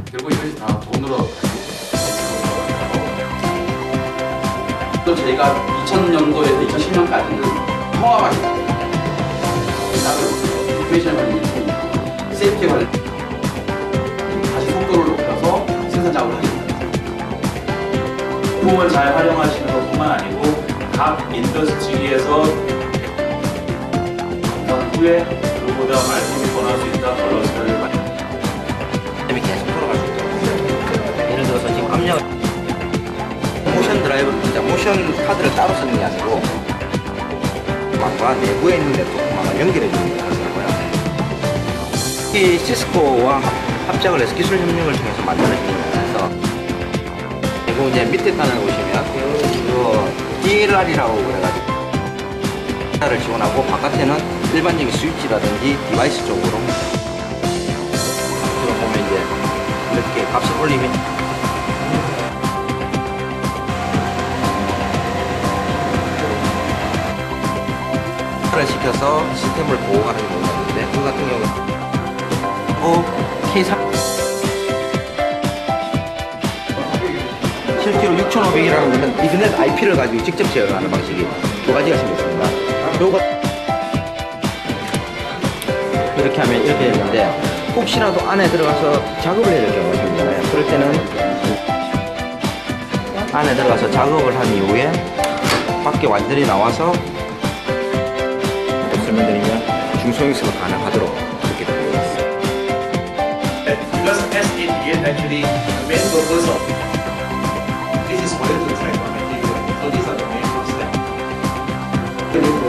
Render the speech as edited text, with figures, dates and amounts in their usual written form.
결국 이것이 다 돈으로 또 저희가 2000년도에서 2010년까지는 통화가 다른 인포메이션을 세이프티 관련 다시 속도를 높여서 생산 작업을 하십니다. 공을 잘 활용하시는 것뿐만 아니고 각 인더스트리에서 어떤 후에 그보다 말씀이 권할 수 있다 밸런스를 계속 돌아갈 수 있도록. 예를 들어서 지금 압력 모션 드라이브, 진짜 모션 카드를 따로 쓰는 게 아니고 망과 내부에 있는 네트워크망을 연결해 주는 게 가능하고요. 이 시스코와 합작을 해서 기술 협력을 통해서 만들어진 거라서, 그리고 이제 밑에 단을 보시면 이거 DLR이라고 그래가지고 를 지원하고, 바깥에는 일반적인 스위치라든지 디바이스 쪽으로 보면 이제 이렇게 값을 올리면 를 시켜서 시스템을 보호하는 경우가 있는데, 그 같은 경우는 K3 실제로 6500이라는 것은 이더넷 IP를 가지고 직접 제어하는 방식이 두 가지가 생겼습니다. 요거 이렇게 하면 이렇게 되는데, 혹시라도 안에 들어가서 작업을 해야 될 경우가 생기잖아요. 그럴 때는 안에 들어가서 작업을 한 이후에 밖에 완전히 나와서 설명드리면 중소형수가 가능하도록 그렇게 되어 있습니다. Because SADN actually the main purpose of this is for you to track on material. So these are the main steps.